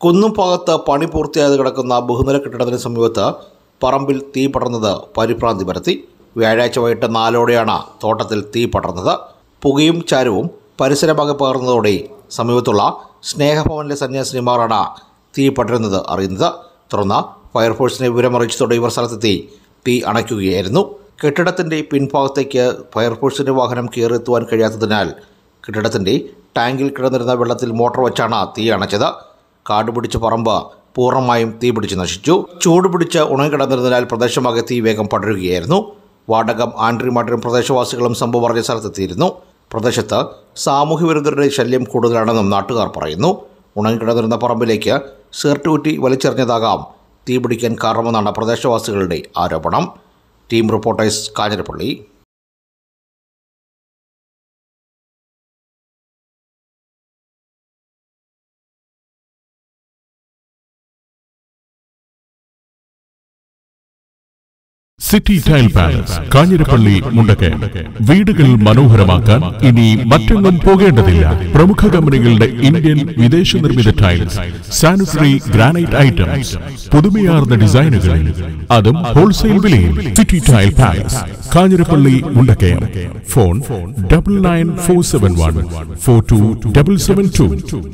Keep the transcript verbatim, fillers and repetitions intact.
കുന്നുംഭാഗത്ത് പണി പൂർത്തിയായത് കിടക്കുന്ന ബഹുനില കെട്ടിടത്തിന് സമീപത്ത് പറമ്പിൽ തീ പടർന്നത് പരിഭ്രാന്തി പരത്തി. വ്യാഴാഴ്ച വൈകിട്ട് നാലോടെയാണ് തോട്ടത്തിൽ തീ പടർന്നത്. പുകയും ചാരവും പരിസരമാകെ പകർന്നതോടെ സമീപത്തുള്ള സ്നേഹഭവനിലെ സന്യാസിനിമാരാണ് തീ പടരുന്നത് അറിയുന്നത്. തുടർന്ന് ഫയർഫോഴ്സിനെ വിവരമറിയിച്ചതോടെ ഇവർ സ്ഥലത്തെത്തി തീ അണയ്ക്കുകയായിരുന്നു. കെട്ടിടത്തിൻ്റെ പിൻഭാഗത്തേക്ക് ഫയർഫോഴ്സിൻ്റെ വാഹനം കയറിയെത്തുവാൻ കഴിയാത്തതിനാൽ കെട്ടിടത്തിൻ്റെ ടാങ്കിൽ കിടന്നിരുന്ന വെള്ളത്തിൽ മോട്ടോർ വച്ചാണ് തീ അണച്ചത്. കാടുപിടിച്ച പറമ്പ് പൂർണ്ണമായും തീ പിടിച്ച് നശിച്ചു. ചൂട് പിടിച്ച് ഉണങ്ങിക്കിടന്നിരുന്നതിനാൽ പ്രദേശമാകെ തീ വേഗം പടരുകയായിരുന്നു. വാടകം ആൻഡ്രിമാട്ടരും പ്രദേശവാസികളും സംഭവം പറഞ്ഞ സ്ഥലത്തെത്തിയിരുന്നു. പ്രദേശത്ത് സാമൂഹ്യ വിരുദ്ധരുടെ ശല്യം കൂടുതലാണെന്നും നാട്ടുകാർ പറയുന്നു. ഉണങ്ങിക്കിടന്നിരുന്ന പറമ്പിലേക്ക് സേർട്ട് കുറ്റി വലിച്ചെറിഞ്ഞതാകാം തീ പിടിക്കാൻ കാരണമെന്നാണ് പ്രദേശവാസികളുടെ ആരോപണം. Team reporters, Kanjirappally. City tile palace, Kanjirappally, Mundakayam. വീടുകൾ മനോഹരമാക്കാൻ ഇനി മറ്റൊന്നും പോകേണ്ടതില്ല. പ്രമുഖ കമ്പനികളുടെ ഇന്ത്യൻ വിദേശ നിർമ്മിത ടൈൽസ്, സാനിറ്ററി ഗ്രാനൈറ്റ് ഐറ്റംസ്, പുതുമയാർന്ന ഡിസൈനുകളിൽ, അതും ഹോൾസെയിൽ വിലയിൽ. City tile palace, Kanjirappally, Mundakayam. Phone double nine four seven one four two double seven to.